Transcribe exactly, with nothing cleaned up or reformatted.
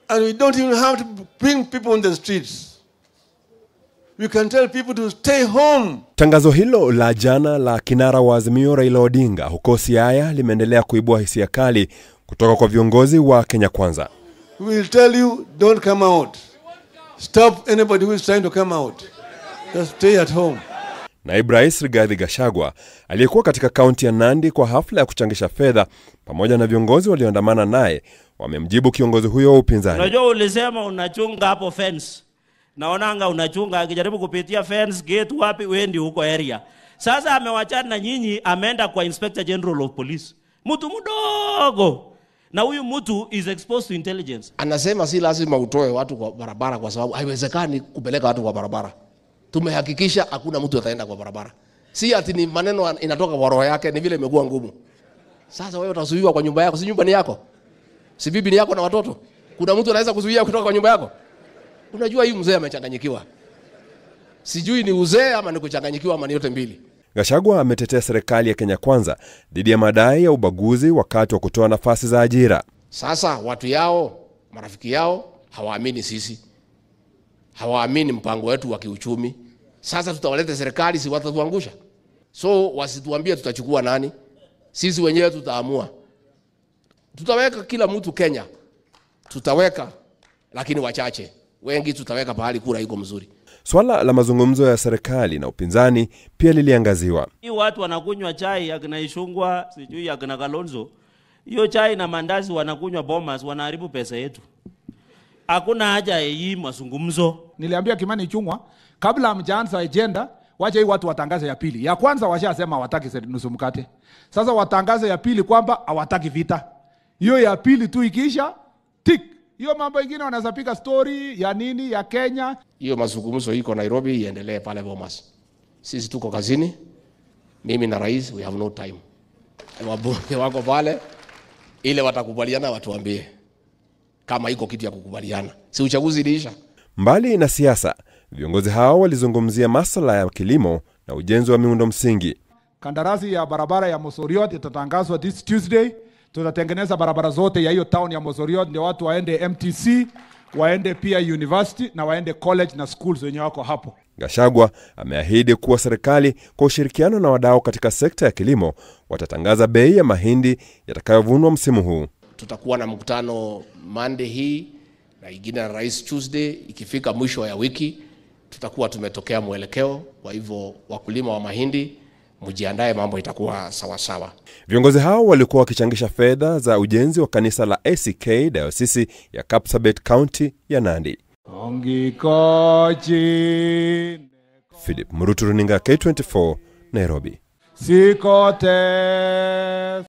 And we don't even have to bring people on the streets. We can tell people to stay home. Tangazo hilo la jana la kinara wa Azimio Raila Odinga huko Siaya limeendelea kuibua hisia kali kutoka kwa viongozi wa Kenya Kwanza. We will tell you, don't come out. Stop anybody who is trying to come out. Just stay at home. Naibu Rais Rigathi Gachagua aliyekuwa katika kaunti ya Nandi kwa hafla ya kuchangisha fedha pamoja na viongozi walioandamana naye wamemjibu kiongozi huyo wa upinzani. Unajua ulisema unachunga hapo fence. Naonanga unachunga akijaribu kupitia fence gate wapi wendi huko area. Sasa amewachana na nyinyi, ameenda kwa Inspector General of Police. Mtu mdogo. Na huyu mtu is exposed to intelligence. Anasema si lazima utoe watu kwa barabara kwa sababu haiwezekani kupeleka watu kwa barabara. Tumehakikisha hakuna mtu ataenda kwa barabara. Si ati ni maneno inatoka kwa roho yake, ni vile imekuwa ngumu. Sasa wewe utazuiwa kwa nyumba yako, si nyumba ni yako? Si bibi ni yako na watoto? Kuna mtu anaweza kuzuia kutoka kwa nyumba yako? Unajua hii mzee amechanganyikiwa. Sijui ni uzee ama ni kuchanganyikiwa ama ni yote mbili. Gachagua ametetea serikali ya Kenya Kwanza dhidi ya madai ya ubaguzi wakati wa kutoa nafasi za ajira. Sasa watu yao, marafiki yao hawaamini sisi. Hawaamini mpango wetu wa kiuchumi. Sasa tutawaleta serikali, si watatuangusha. So wasituambie tutachukua nani. Sisi wenyewe tutaamua. Tutaweka kila mtu Kenya. Tutaweka, lakini wachache. Wengi tutaweka pahali kura iko mzuri. Swala la mazungumzo ya serikali na upinzani pia liliangaziwa. Hii watu wanakunywa chai ya kina Ishungwa, sijui ya kina Kalonzo. Hiyo chai na mandazi wanakunywa Bomas, wanaharibu pesa yetu. Hakuna haja ya hii mazungumzo. Niliambia Kimani Ichung'wa kabla hamjaanza agenda, wacha hii watu watangaze ya pili. Ya kwanza washasema hawataki nusu mkate. Sasa watangaze ya pili kwamba hawataki vita. Hiyo ya pili tu ikiisha, tik. Hiyo mambo ingine wanaweza pika story ya nini ya Kenya. Hiyo mazungumzo iko Nairobi iendelee pale Bomas. Sisi tuko kazini. Mimi na rais we have no time. Wabunge wako pale ile watakubaliana watuambie kama iko kitu ya kukubaliana. Si uchaguzi iliisha. Mbali na siasa, viongozi hao walizungumzia masuala ya kilimo na ujenzi wa miundo msingi. Kandarasi ya barabara ya Mosoriot itatangazwa this Tuesday. Tutatengeneza barabara zote ya hiyo town ya Mosoriot ndio watu waende M T C, waende pia university na waende college na schools wenye wako hapo. Gachagua ameahidi kuwa serikali kwa ushirikiano na wadau katika sekta ya kilimo watatangaza bei ya mahindi yatakayovunwa msimu huu. Tutakuwa na mkutano Monday hii na ingine na rais Tuesday. Ikifika mwisho ya wiki tutakuwa tumetokea mwelekeo. Kwa hivyo wakulima wa mahindi mjiandae, mambo itakuwa sawa sawa. Viongozi hao walikuwa wakichangisha fedha za ujenzi wa kanisa la A C K Diocese ya Kapsabet County ya Nandi. Philip Murutu, runinga K twenty-four, Nairobi. Sikote